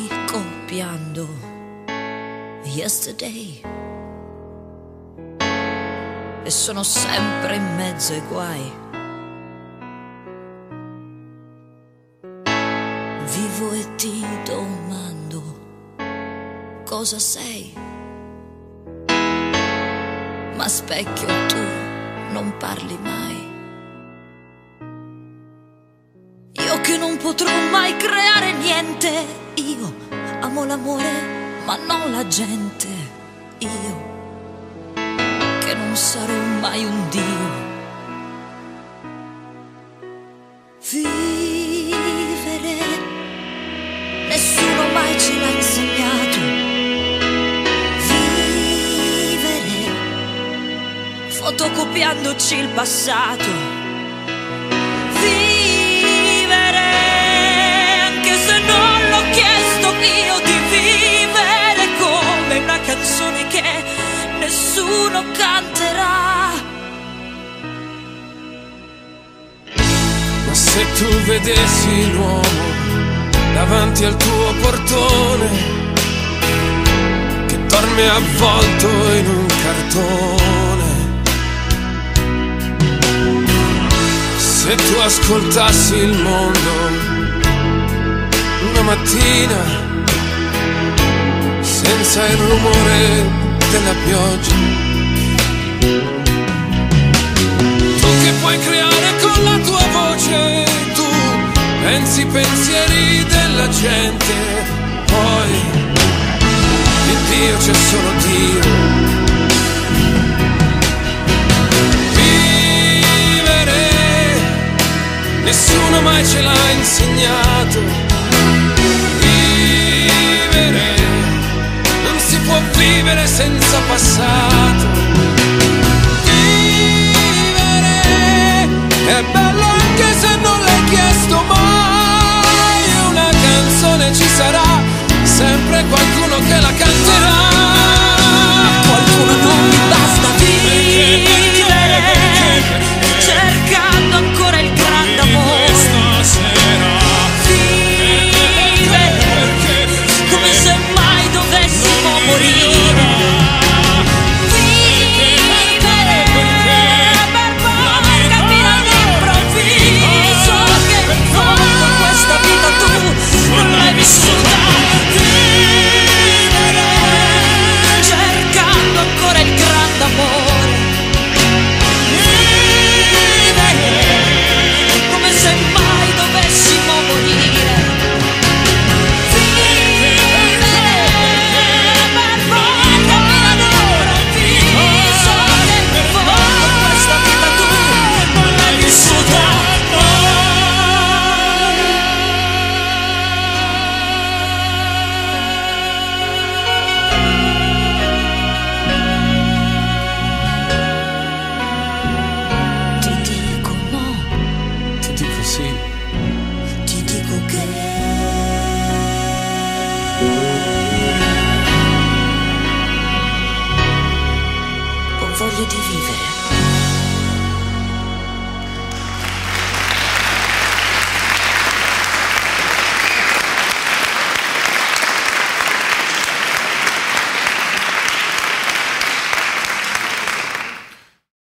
copiando Yesterday e sono sempre in mezzo ai guai. Vivo e ti domando cosa sei, ma specchio tu non parli mai. Io che non potrò mai creare niente, io amo l'amore ma non la gente, io che non sarò mai un dio. Vivere nessuno mai ce l'ha insegnato, vivere fotocopiandoci il passato. Canzoni che nessuno canterà. Ma se tu vedessi l'uomo davanti al tuo portone che dorme avvolto in un cartone, se tu ascoltassi il mondo una mattina senza il rumore della pioggia, tu che puoi creare con la tua voce, tu pensi i pensieri della gente, poi di Dio c'è solo Dio. Vivere nessuno mai ce l'ha insegnato, vivere senza passato. Vivere è bello anche se non l'hai chiesto mai. Una canzone ci sarà, sempre qualcuno che la canterà. Qualcuno non mi basta vivere, cercando ancora il grande amore. Ti dico che ho voglia di vivere.